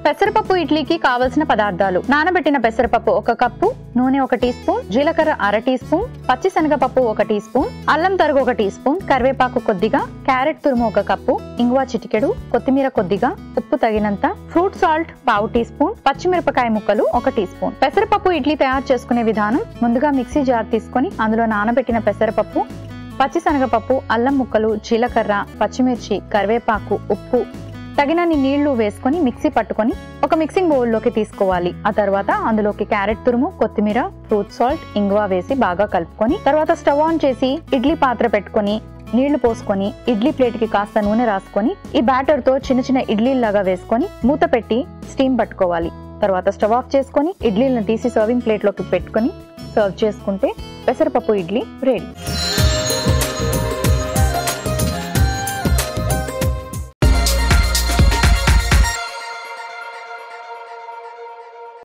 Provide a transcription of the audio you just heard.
పెసరపప్పు ఇడ్లీకి కావలసిన పదార్థాలు: నానబెట్టిన పెసరపప్పు 1 కప్పు, నూనె 1 టీ స్పూన్, జీలకర్ర 1/2 టీ స్పూన్, పచ్చిశనగపప్పు 1 టీ స్పూన్, అల్లం తరుగు 1 టీ స్పూన్, కరివేపాకు కొద్దిగా, క్యారెట్ తురుము 1 కప్పు, ఇంగువ చిటికెడు, కొత్తిమీర కొద్దిగా, ఉప్పు తగినంత, ఫ్రూట్ సాల్ట్ 1/2 టీ స్పూన్, పచ్చిమిరపకాయ ముక్కలు 1 టీ స్పూన్. పెసరపప్పు ఇడ్లీ తయారు చేసుకునే విధానం: ముందుగా మిక్సీ జార్ తీసుకొని అందులో నానబెట్టిన పెసరపప్పు, పచ్చిశనగపప్పు, అల్లం ముక్కలు, జీలకర్ర, పచ్చిమిర్చి, కరివేపాకు, ఉప్పు, తగినన్ని నీళ్లు వేసుకొని మిక్సీ పట్టుకొని ఒక మిక్సింగ్ బౌల్ లోకి తీసుకోవాలి. ఆ తర్వాత అందులోకి క్యారెట్ తురుము, కొత్తిమీర, ఫ్రూట్ సాల్ట్, ఇంగువ వేసి బాగా కలుపుకొని తర్వాత స్టవ్ ఆన్ చేసి ఇడ్లీ పాత్ర పెట్టుకొని నీళ్లు పోసుకొని ఇడ్లీ ప్లేట్ కి కాస్త నూనె రాసుకొని ఈ బ్యాటర్ తో చిన్న చిన్న ఇడ్లీలాగా వేసుకొని మూత పెట్టి స్టీమ్ పట్టుకోవాలి. తర్వాత స్టవ్ ఆఫ్ చేసుకొని ఇడ్లీలను తీసి సర్వింగ్ ప్లేట్ లోకి పెట్టుకొని సర్వ్ చేసుకుంటే పెసరపప్పు ఇడ్లీ రెడీ.